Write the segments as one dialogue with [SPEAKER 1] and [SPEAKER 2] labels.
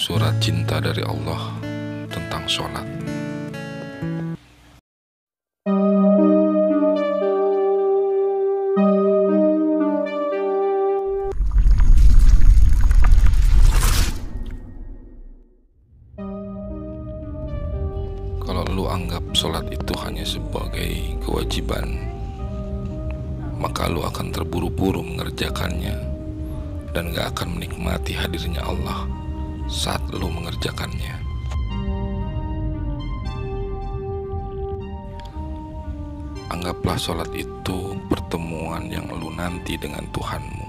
[SPEAKER 1] Surat cinta dari Allah tentang sholat. Kalau lu anggap sholat itu hanya sebagai kewajiban, maka lu akan terburu-buru mengerjakannya dan gak akan menikmati hadirnya Allah saat lu mengerjakannya. Anggaplah sholat itu pertemuan yang lu nanti dengan Tuhanmu.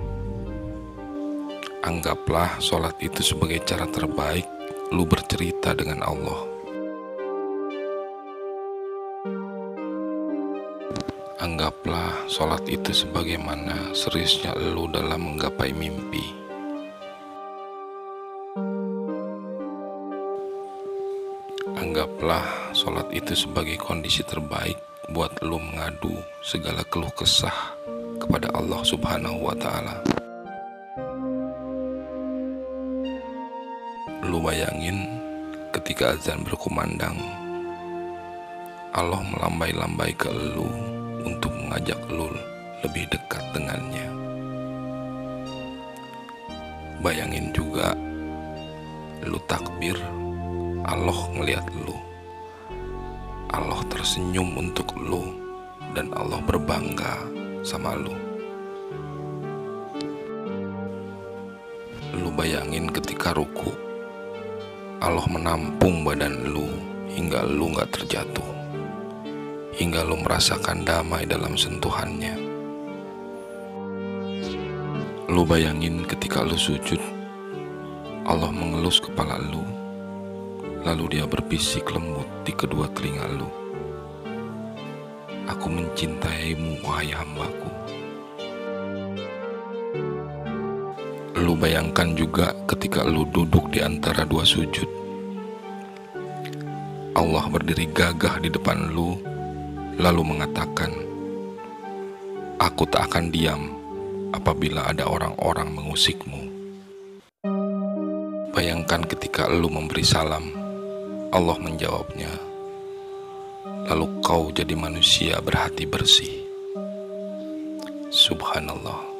[SPEAKER 1] Anggaplah sholat itu sebagai cara terbaik lu bercerita dengan Allah. Anggaplah sholat itu sebagaimana seriusnya lu dalam menggapai mimpi. Anggaplah sholat itu sebagai kondisi terbaik buat lu mengadu segala keluh kesah kepada Allah Subhanahu wa Ta'ala. Lu bayangin ketika azan berkumandang, Allah melambai-lambai ke lu untuk mengajak lu lebih dekat dengannya. Bayangin juga lu takbir, Allah ngeliat lu, Allah tersenyum untuk lu, dan Allah berbangga sama lu. Lu bayangin ketika ruku, Allah menampung badan lu hingga lu gak terjatuh, hingga lu merasakan damai dalam sentuhannya. Lu bayangin ketika lu sujud, Allah mengelus kepala lu, lalu dia berbisik lembut di kedua telinga lu, "Aku mencintaimu, wahai hambaku." Lu bayangkan juga ketika lu duduk di antara dua sujud, Allah berdiri gagah di depan lu, lalu mengatakan, "Aku tak akan diam apabila ada orang-orang mengusikmu." Bayangkan ketika lu memberi salam, Allah menjawabnya, lalu kau jadi manusia berhati bersih. Subhanallah.